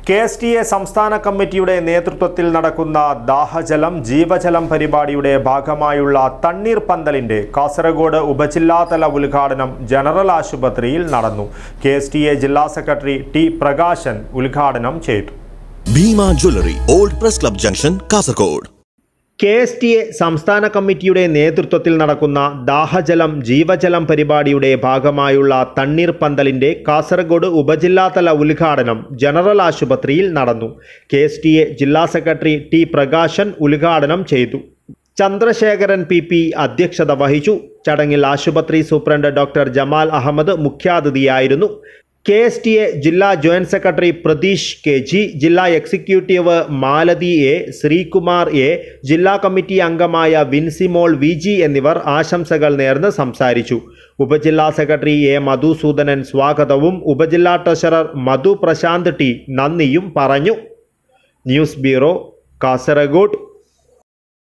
KSTA സംസ്ഥാന കമ്മിറ്റിയുടെ നേതൃത്വത്തിൽ നടക്കുന്ന ദാഹജലം ജീവജലം പരിപാടിയുടെ ഭാഗമായുള്ള തണ്ണീർപന്തലിന്റെ കാസർഗോഡ് ഉപജില്ലാതല ഉദ്ഘാടനം ജനറൽ ആശുപത്രിയിൽ നടന്നു. KSTA ജില്ലാ സെക്രട്ടറി ടി പ്രകാശൻ ഉദ്ഘാടനം ചെയ്തു. Bhima jewellery, old press club junction, Kasaragod. KSTA സംസ്ഥാന കമ്മിറ്റിയുടെ നേതൃത്വത്തിൽ നടക്കുന്ന ദാഹജലം ജീവജലം പരിപാടിയുടെ ഭാഗമായുള്ള തണ്ണീർപന്തലിന്റെ കാസർഗോഡ് ഉപജില്ലാതല ഉദ്ഘാടനം ജനറൽ ആശുപത്രിയിൽ നടന്നു. KSTA ജില്ലാ സെക്രട്ടറി ടി പ്രകാശൻ ഉദ്ഘാടനം ചെയ്തു. ചന്ദ്രശേഖരൻ PP അധ്യക്ഷത വഹിച്ചു. ചടങ്ങിൽ ആശുപത്രി സൂപ്രണ്ട് ഡോക്ടർ ജമാൽ അഹമ്മദ് മുഖ്യാതിഥിയായിരുന്നു. KSTA ജില്ലാ ജോയിന്റ് സെക്രട്ടറി പ്രതീഷ് KG, ജില്ലാ executive Malathi A, Sreekumar A, ജില്ലാ കമ്മിറ്റി അംഗമായ വിൻസിമോൾ VG എന്നിവർ ആശംസകൾ നേർന്ന് സംസാരിച്ചു. ഉപജില്ലാ സെക്രട്ടറി A മധുസൂദനൻ സ്വാഗതവും ഉപജില്ലാ ട്രഷറർ മധു പ്രശാന്ത് T നന്ദിയും പറഞ്ഞു. News bureau, Kasaragod.